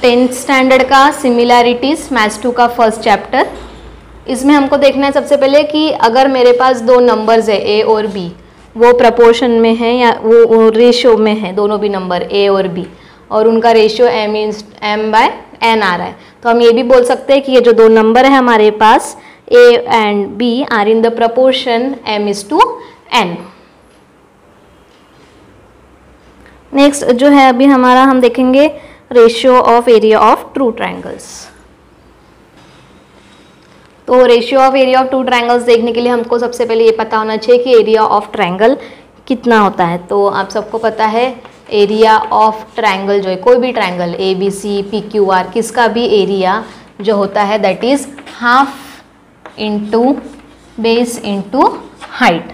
10th standard का similarities maths 2 का first chapter. इसमें हमको देखना है सबसे पहले कि अगर मेरे पास दो नंबर्स है ए और बी, वो प्रपोर्शन में है या वो रेशियो में है, दोनों भी नंबर ए और बी, और उनका रेशियो m/n आ रहा है, तो हम ये भी बोल सकते हैं कि ये जो दो नंबर है हमारे पास a and b are in the proportion m/n। Next जो है अभी हमारा, हम देखेंगे ratio of area of two triangles. तो ratio of area of two triangles देखने के लिए हमको सबसे पहले ये पता होना चाहिए कि एरिया ऑफ ट्रायंगल कितना होता है। तो आप सबको पता है एरिया ऑफ ट्रायंगल जो है, कोई भी triangle A B C P Q R, किसका भी एरिया जो होता है that is half into base into height.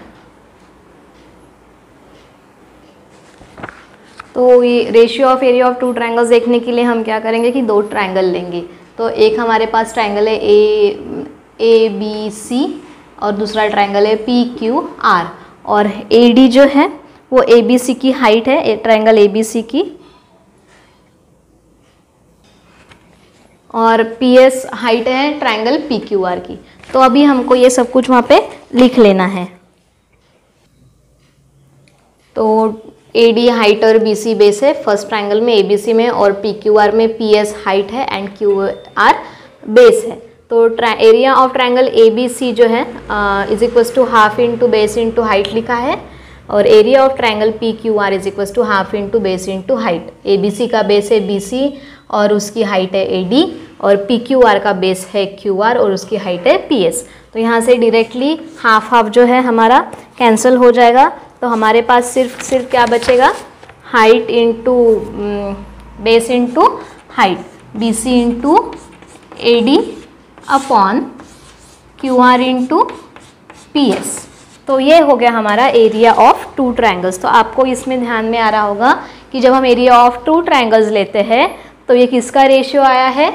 तो ये ratio of area of two triangles देखने के लिए हम क्या करेंगे कि दो ट्रायंगल लेंगे। तो एक हमारे पास ट्रायंगल है ए बी सी और दूसरा ट्रायंगल है पी क्यू आर, और ए डी जो है वो ए बी सी की हाइट है, ट्रायंगल ए बी सी की, और पी एस हाइट है ट्रायंगल पी क्यू आर की। तो अभी हमको ये सब कुछ वहाँ पे लिख लेना है। तो ए डी हाइट और बी सी बेस है फर्स्ट ट्रायंगल में ए बी सी में, और पी क्यू आर में पी एस हाइट है एंड क्यू आर बेस है। तो area of triangle A B C जो है is equals to half into base into height लिखा है, और area of triangle P Q R is equals to half into base into height. A B सी का base है B C और उसकी height है ए डी, और पी क्यू आर का बेस है क्यू आर और उसकी हाइट है पी एस। तो यहाँ से डायरेक्टली हाफ हाफ जो है हमारा कैंसिल हो जाएगा। तो हमारे पास सिर्फ क्या बचेगा, height into base into height, B C into A D upon Q R into P S. तो ये हो गया हमारा एरिया ऑफ टू ट्रायंगल्स। तो आपको इसमें ध्यान में आ रहा होगा कि जब हम एरिया ऑफ टू ट्रायंगल्स लेते हैं तो ये किसका रेशियो आया है,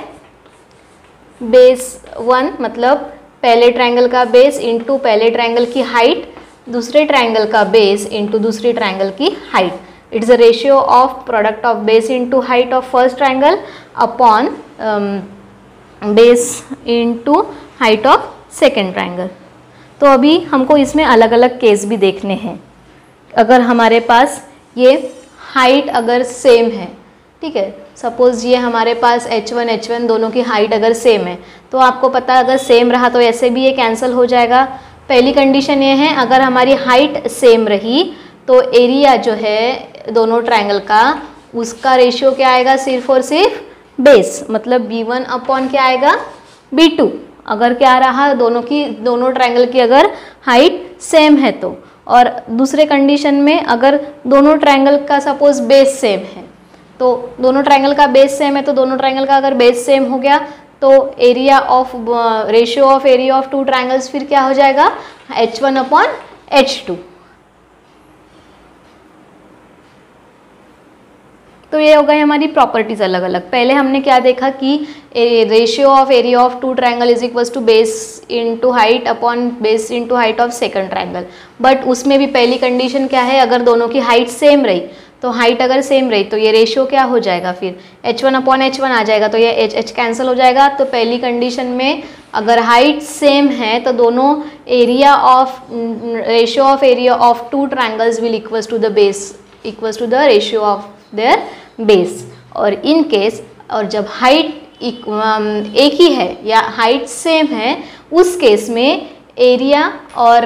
बेस 1 मतलब पहले ट्रायंगल का बेस इंटू पहले ट्रायंगल की हाइट, दूसरे ट्रायंगल का बेस इंटू दूसरी ट्रायंगल की height. It's a ratio of product of base into height of first triangle upon base into height of second triangle. तो अभी हमको इसमें अलग अलग केस भी देखने हैं। अगर हमारे पास ये हाइट अगर सेम है, ठीक है, सपोज ये हमारे पास h1 दोनों की हाइट अगर सेम है, तो आपको पता है अगर सेम रहा तो ऐसे भी ये कैंसिल हो जाएगा। पहली कंडीशन ये है अगर हमारी हाइट सेम रही तो एरिया जो है दोनों ट्रायंगल का उसका रेशियो क्या आएगा, सिर्फ और सिर्फ बेस, मतलब b1 अपॉन क्या आएगा b2। अगर क्या रहा दोनों ट्रायंगल की अगर हाइट सेम है तो, और दूसरे कंडीशन में अगर दोनों ट्रायंगल का सपोज बेस सेम है, तो दोनों ट्रायंगल का बेस सेम है तो दोनों ट्रायंगल का अगर बेस सेम हो गया तो area of ratio of area of two triangles फिर क्या हो जाएगा, h1 अपॉन h2। तो ये हो गई हमारी प्रॉपर्टीज अलग अलग। पहले हमने क्या देखा कि ratio of area of two triangle is equals to base into height upon base into height of second triangle, but उसमें भी पहली कंडीशन क्या है, अगर दोनों की हाइट सेम रही, तो हाइट अगर सेम रही तो ये रेशियो क्या हो जाएगा, फिर h1 अपॉन h1 आ जाएगा, तो ये h कैंसिल हो जाएगा। तो पहली कंडीशन में अगर हाइट सेम है तो दोनों area of ratio of area of two triangles will equals to the base equals to the ratio of their base. और इन केस, और जब हाइट एक ही है या हाइट सेम है, उस केस में एरिया और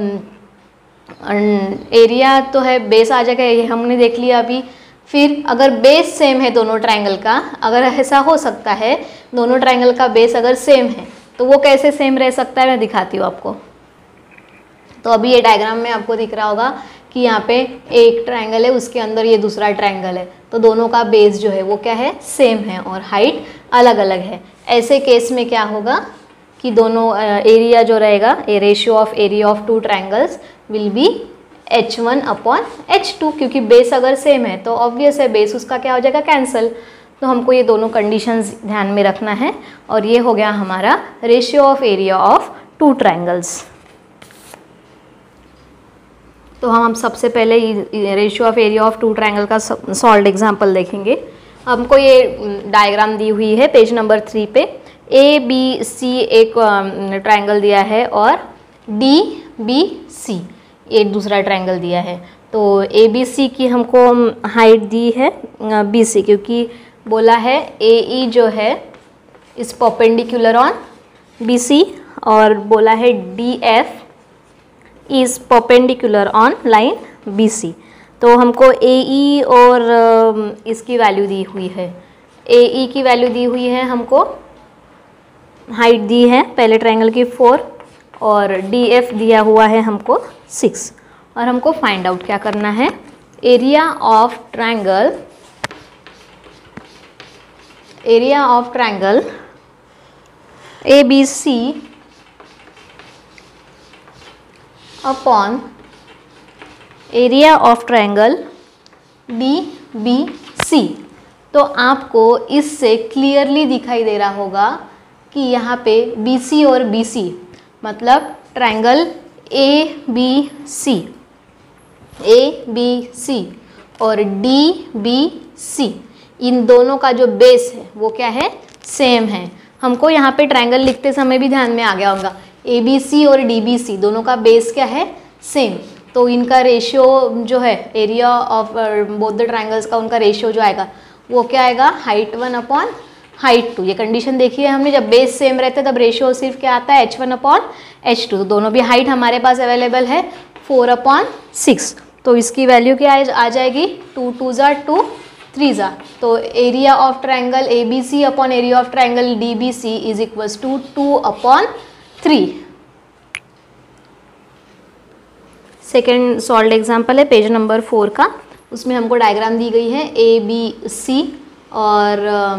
एरिया तो है बेस आ जाएगा, ये हमने देख लिया अभी। फिर अगर बेस सेम है दोनों ट्रायंगल का, अगर ऐसा हो सकता है दोनों ट्रायंगल का बेस अगर सेम है तो वो कैसे सेम रह सकता है, मैं दिखाती हूँ आपको। तो अभी ये डायग्राम में आपको दिख रहा होगा कि यहाँ पे एक ट्रायंगल है, उसके अंदर ये दूसरा ट्रायंगल है, तो दोनों का बेस जो है वो क्या है, सेम है और हाइट अलग अलग है। ऐसे केस में क्या होगा कि दोनों एरिया जो रहेगा, a ratio of area of two triangles will be h1 upon h2, क्योंकि बेस अगर सेम है तो ऑब्वियस है बेस उसका क्या हो जाएगा, कैंसिल। तो हमको ये दोनों कंडीशंस ध्यान में रखना है, और ये हो गया हमारा ratio of area of two triangles. तो हम सबसे पहले ratio of area of two triangle का सॉल्व्ड एग्जांपल देखेंगे। हमको ये डायग्राम दी हुई है पेज नंबर 3 पे। ए बी सी एक ट्रायंगल दिया है और डी बी सी एक दूसरा ट्रायंगल दिया है। तो ए बी सी की हमको हाइट दी है बी सी, क्योंकि बोला है ए ई जो है इस परपेंडिकुलर ऑन बी सी, और बोला है D F is perpendicular on line B C. तो हमको ए ई और इसकी वैल्यू दी हुई है, ए ई की वैल्यू दी हुई है, हमको हाइट दी है पहले ट्रायंगल की 4 और डी एफ दिया हुआ है हमको 6। और हमको फाइंड आउट क्या करना है, area of triangle A B C upon area of triangle D B C. तो आपको इससे क्लियरली दिखाई दे रहा होगा कि यहाँ पे बी सी और बी सी मतलब ट्रायंगल ए बी सी और डी बी सी, इन दोनों का जो बेस है वो क्या है, सेम है। हमको यहाँ पे ट्रायंगल लिखते समय भी ध्यान में आ गया होगा, ए बी सी और डी बी सी दोनों का बेस क्या है, सेम। तो इनका रेशियो जो है area of both the triangles का उनका रेशियो जो आएगा वो क्या आएगा, हाइट 1 अपॉन हाइट 2। ये कंडीशन देखी है हमने, जब बेस सेम रहता है तब रेशियो सिर्फ क्या आता है, h1 अपॉन h2। दोनों भी हाइट हमारे पास अवेलेबल है 4 अपॉन 6। तो इसकी वैल्यू क्या आ जाएगी, 2 2 ज़ा 2 3 ज़ा। तो area of triangle A B C upon area of triangle D B C is equals to 2 upon 3। Second solved example है पेज नंबर 4 का, उसमें हमको डायग्राम दी गई है ए बी सी और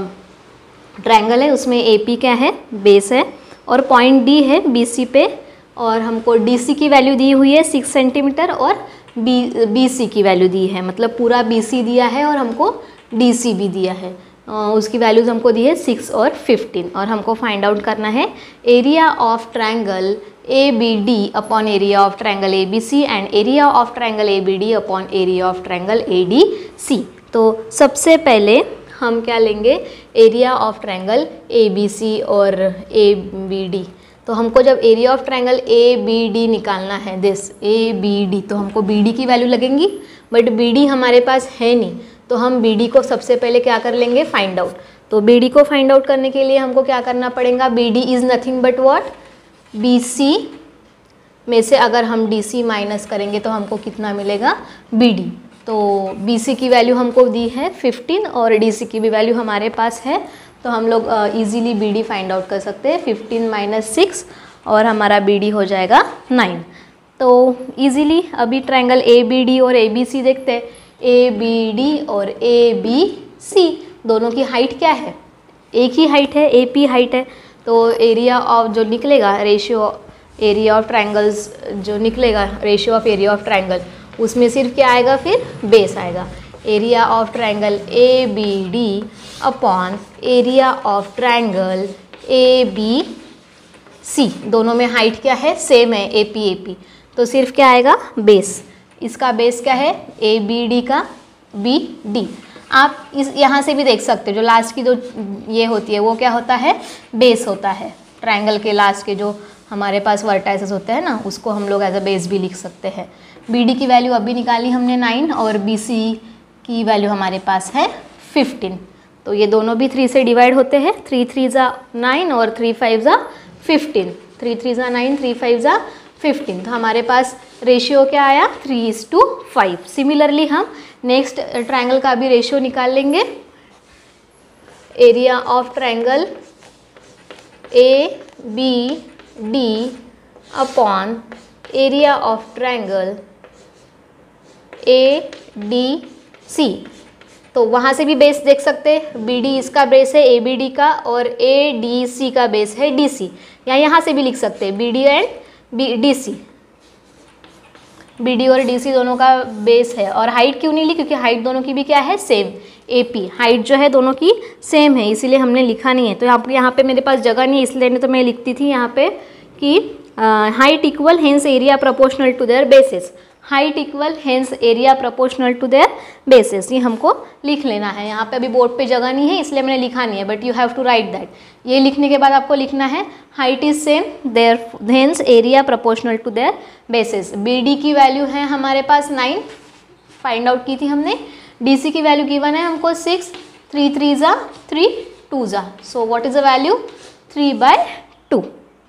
ट्रायंगल है, उसमें ए पी क्या है, बेस है, और पॉइंट डी है बी सी पे, और हमको डी सी की वैल्यू दी हुई है 6 सेंटीमीटर और बी सी की वैल्यू दी है, मतलब पूरा बी सी दिया है और हमको डी सी भी दिया है। उसकी वैल्यूज़ हमको दी है 6 और 15। और हमको फाइंड आउट करना है area of triangle A B D upon area of triangle A B C and area of triangle A B D upon area of triangle A D C. तो सबसे पहले हम क्या लेंगे, area of triangle A B C और A B D. तो हमको जब area of triangle A B D निकालना है, दिस ए बी डी, तो हमको बी डी की वैल्यू लगेंगी, बट बी डी हमारे पास है नहीं, तो हम बी डी को सबसे पहले क्या कर लेंगे, फाइंड आउट। तो बी डी को फाइंड आउट करने के लिए हमको क्या करना पड़ेगा, B D is nothing but what, B C में से अगर हम डी सी माइनस करेंगे तो हमको कितना मिलेगा, बी डी। तो बी सी की वैल्यू हमको दी है 15 और डी सी की भी वैल्यू हमारे पास है, तो हम लोग easily B D find out कर सकते हैं। 15 माइनस 6 और हमारा बी डी हो जाएगा 9। तो इजीली अभी ट्रायंगल ए बी डी और ए बी सी देखते हैं। ए बी डी और ए बी सी दोनों की हाइट क्या है, एक ही हाइट है, ए पी हाइट है। तो एरिया ऑफ जो निकलेगा, रेशियो एरिया ऑफ ट्रायंगल्स जो निकलेगा, ratio of area of triangle, उसमें सिर्फ क्या आएगा, फिर बेस आएगा। Area of triangle A B D upon area of triangle A B C, दोनों में हाइट क्या है, सेम है, ए पी। तो सिर्फ क्या आएगा, बेस। इसका बेस क्या है, ए बी डी का बी डी। आप इस यहाँ से भी देख सकते हो, जो लास्ट की जो ये होती है वो क्या होता है, बेस होता है। ट्रायंगल के लास्ट के जो हमारे पास वर्टाइसेस होते हैं ना, उसको हम लोग एज अ बेस भी लिख सकते हैं। बी डी की वैल्यू अभी निकाली हमने 9 और बी सी की वैल्यू हमारे पास है 15। तो ये दोनों भी 3 से डिवाइड होते हैं, 3 3 ज़ा 9 और 3 5 ज़ा 15। 3 3 ज़ा 9, 3 5 ज़ा 15। तो हमारे पास रेशियो क्या आया, 3:5। सिमिलरली हम नेक्स्ट ट्रायंगल का भी रेशियो निकाल लेंगे। Area of triangle A B D upon area of triangle A D C. तो वहाँ से भी बेस देख सकते हैं, बी डी इसका बेस है ए बी डी का और ए डी सी का बेस है डी सी, या यहाँ से भी लिख सकते हैं B D and B D C. B D और डी सी दोनों का बेस है। और हाइट क्यों नहीं ली, क्योंकि हाइट दोनों की भी क्या है, सेम, ए पी। हाइट जो है दोनों की सेम है, इसीलिए हमने लिखा नहीं है। तो यहाँ पे मेरे पास जगह नहीं है, इसलिए नहीं तो मैं लिखती थी यहाँ पे कि height equal, hence area proportional to their bases. Height equal hence area proportional to their bases. ये हमको लिख लेना है। यहाँ पे अभी बोर्ड पे जगह नहीं है इसलिए मैंने लिखा नहीं है, but you have to write that. ये लिखने के बाद आपको लिखना है height is same there hence area proportional to their bases. B D की वैल्यू है हमारे पास 9 फाइंड आउट की थी हमने। डी सी की वैल्यू गिवन है हमको 6, 3 3 जा 3 2 जा, so what is the value 3/2।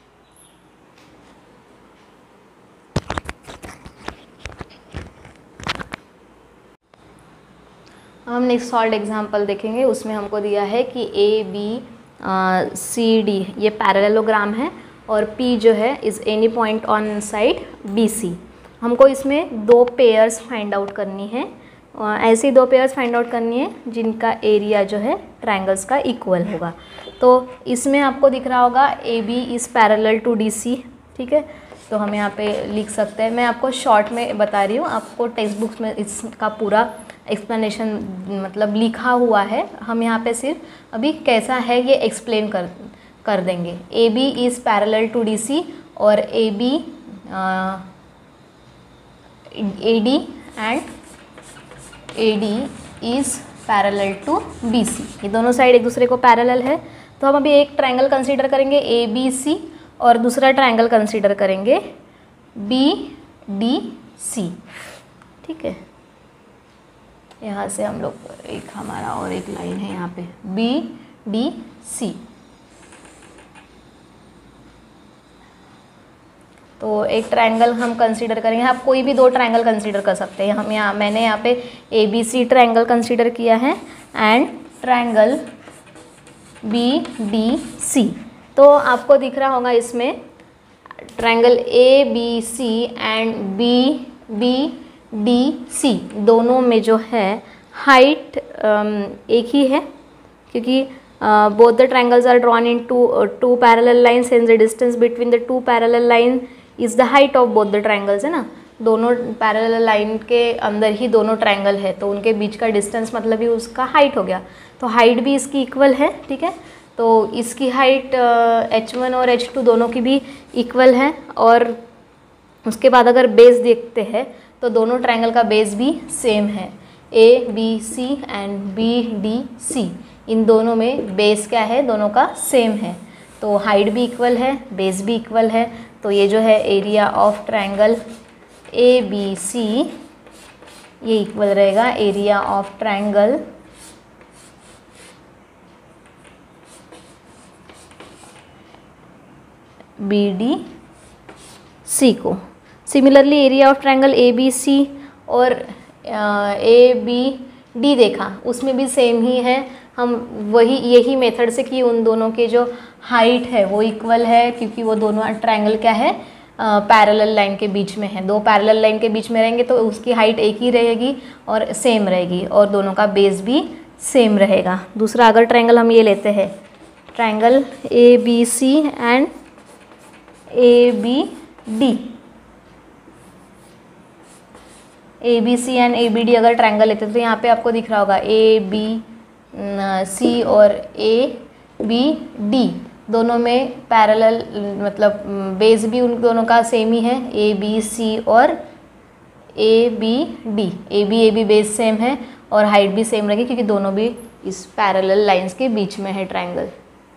हम नेक्स्ट सॉल्व एग्जाम्पल देखेंगे। उसमें हमको दिया है कि ए बी सी डी ये पैरेललोग्राम है और पी जो है is any point on side B C. हमको इसमें 2 पेयर्स फाइंड आउट करनी है। ऐसी 2 पेयर्स फाइंड आउट करनी है जिनका एरिया जो है ट्रायंगल्स का इक्वल होगा। तो इसमें आपको दिख रहा होगा A B is parallel to D C, ठीक है। तो हम यहाँ पे लिख सकते हैं। मैं आपको शॉर्ट में बता रही हूँ, आपको टेक्स्ट बुक्स में इसका पूरा एक्सप्लेनेशन मतलब लिखा हुआ है। हम यहाँ पे सिर्फ अभी कैसा है ये एक्सप्लेन कर देंगे। A B is parallel to D C और A B A D and A D is parallel to B C. ये दोनों साइड एक दूसरे को पैरेलल है। तो हम अभी एक ट्रायंगल कंसीडर करेंगे ए बी सी और दूसरा ट्रायंगल कंसीडर करेंगे बी डी सी, ठीक है। यहाँ से हम लोग एक हमारा और एक लाइन है यहाँ पे बी डी सी। तो एक ट्रायंगल हम कंसीडर करेंगे। आप कोई भी 2 ट्रायंगल कंसीडर कर सकते हैं। हम यहाँ मैंने यहाँ पे A B C triangle consider किया है and triangle B D C. तो आपको दिख रहा होगा इसमें triangle A B C and B D C दोनों में जो है हाइट एक ही है, क्योंकि both the triangles are drawn in two parallel lines and the distance between the 2 parallel line is the height of both the triangles, है ना। दोनों पैरेलल लाइन के अंदर ही दोनों ट्रायंगल है, तो उनके बीच का डिस्टेंस मतलब ही उसका हाइट हो गया। तो हाइट भी इसकी इक्वल है, ठीक है। तो इसकी हाइट H1 और H2 दोनों की भी इक्वल है। और उसके बाद अगर बेस देखते हैं तो दोनों ट्रायंगल का बेस भी सेम है। A B C and B D C इन दोनों में बेस क्या है, दोनों का सेम है। तो हाइट भी इक्वल है, बेस भी इक्वल है। तो ये जो है area of triangle A B C ये इक्वल रहेगा area of triangle B D C को। Similarly area of triangle A B C और ए बी डी देखा, उसमें भी सेम ही है। हम यही मेथड से कि उन दोनों के जो हाइट है वो इक्वल है, क्योंकि वो दोनों ट्रायंगल क्या है पैरेलल लाइन के बीच में है। 2 पैरेलल लाइन के बीच में रहेंगे तो उसकी हाइट एक ही रहेगी और सेम रहेगी और दोनों का बेस भी सेम रहेगा। दूसरा अगर ट्रायंगल हम ये लेते हैं triangle A B C and A B D, A B C and A B D अगर ट्रायंगल लेते हैं तो यहाँ पे आपको दिख रहा होगा ए बी सी और ए बी डी दोनों में पैरेलल मतलब बेस भी उन दोनों का सेम ही है, ए बी सी और A B D. A B base same है और हाइट भी सेम रहेगी क्योंकि दोनों भी इस पैरेलल लाइंस के बीच में है ट्रायंगल।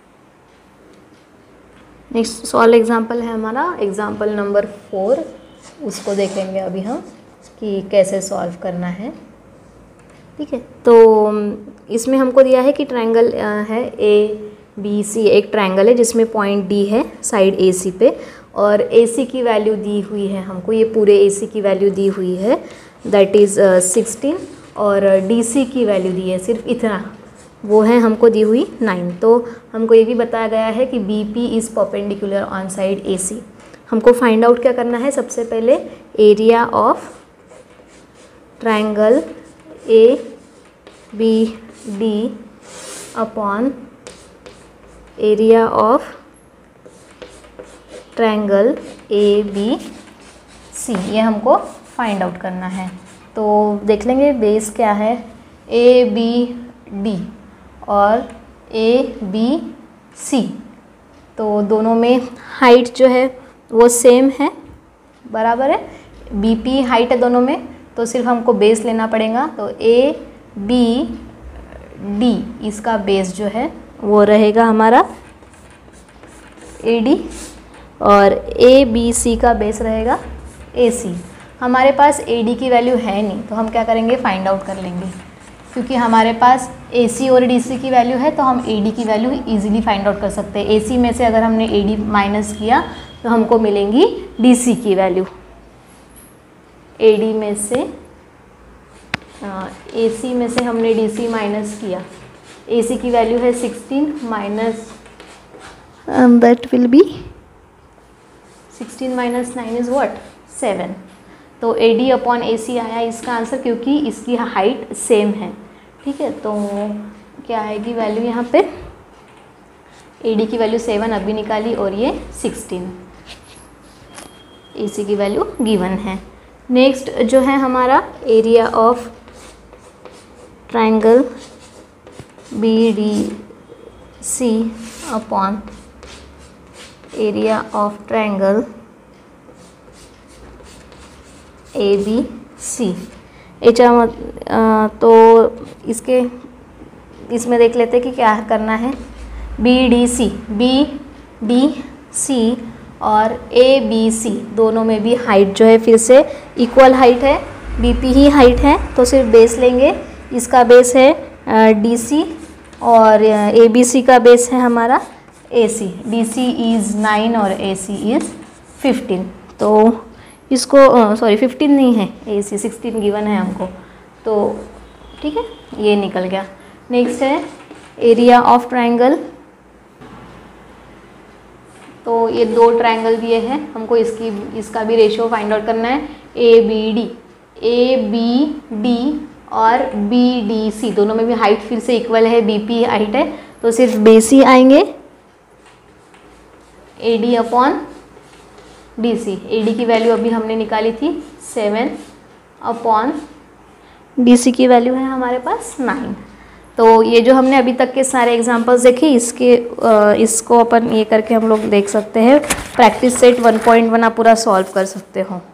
नेक्स्ट सॉल्व एग्जांपल है हमारा एग्जांपल नंबर 4, उसको देखेंगे अभी हम कि कैसे सॉल्व करना है, ठीक है। तो इसमें हमको दिया है कि ट्रायंगल है ए बी सी, एक ट्रायंगल है जिसमें पॉइंट डी है साइड ए सी पे और ए सी की वैल्यू दी हुई है हमको, ये पूरे ए सी की वैल्यू दी हुई है दैट इज़ 16 और डी सी की वैल्यू दी है सिर्फ इतना, वो है हमको दी हुई 9। तो हमको ये भी बताया गया है कि B P is perpendicular on side A C. हमको फाइंड आउट क्या करना है, सबसे पहले area of triangle A B D upon area of triangle A B C, ये हमको फाइंड आउट करना है। तो देख लेंगे बेस क्या है, ए बी डी और ए बी सी, तो दोनों में हाइट जो है वो सेम है, बराबर है। BP हाइट है दोनों में, तो सिर्फ हमको बेस लेना पड़ेगा। तो ABD इसका बेस जो है वो रहेगा हमारा AD, और ABC का बेस रहेगा AC। हमारे पास AD की वैल्यू है नहीं, तो हम क्या करेंगे, फाइंड आउट कर लेंगे। क्योंकि हमारे पास AC और DC की वैल्यू है तो हम AD की वैल्यू इजीली फाइंड आउट कर सकते हैं। AC में से अगर हमने AD माइनस किया तो हमको मिलेंगी DC की वैल्यू। AD में से AC में से हमने DC माइनस किया, AC की वैल्यू है 16 minus that will be 16 minus 9 is what, 7। तो AD अपॉन AC आया इसका आंसर, क्योंकि इसकी हाइट सेम है। ठीक है, तो क्या आएगी वैल्यू यहाँ पे, AD की वैल्यू 7 अभी निकाली और ये 16, AC की वैल्यू गिवन है। नेक्स्ट जो है हमारा area of triangle BDC upon area of triangle ABC। तो इसमें देख लेते हैं कि क्या करना है। BDC और ABC दोनों में भी हाइट जो है फिर से इक्वल हाइट है, BP ही हाइट है, तो सिर्फ बेस लेंगे। इसका बेस है DC और ABC का बेस है हमारा AC। DC इज़ 9 और AC इज़ 15। तो इसको 15 नहीं है, AC 16 गिवन है हमको, तो ठीक है, ये निकल गया। नेक्स्ट है एरिया ऑफ ट्रायंगल। तो ये दो ट्रायंगल दिए हैं, हमको इसका भी रेशियो फाइंड आउट करना है। ABD और BDC दोनों में भी हाइट फिर से इक्वल है, BP हाइट है, तो सिर्फ BC आएंगे। AD अपॉन DC, AD की वैल्यू अभी हमने निकाली थी 7 अपॉन BC की वैल्यू है हमारे पास 9। तो ये जो हमने अभी तक के सारे एग्जांपल्स देखे, इसको अपन ये करके हम लोग देख सकते हैं। प्रैक्टिस सेट 1.1 आप पूरा सॉल्व कर सकते हो।